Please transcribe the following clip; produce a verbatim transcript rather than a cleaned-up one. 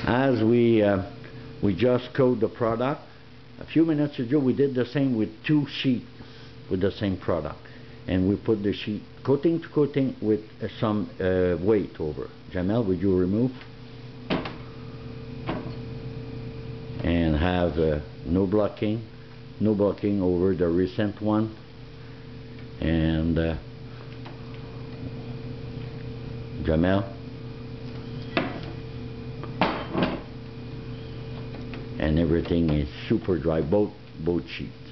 As we uh, we just coat the product, a few minutes ago we did the same with two sheets with the same product, and we put the sheet coating to coating with uh, some uh, weight over. Jamel, would you remove? And have uh, no blocking, no blocking over the recent one, and uh, Jamel, and everything is super dry, both both sheets.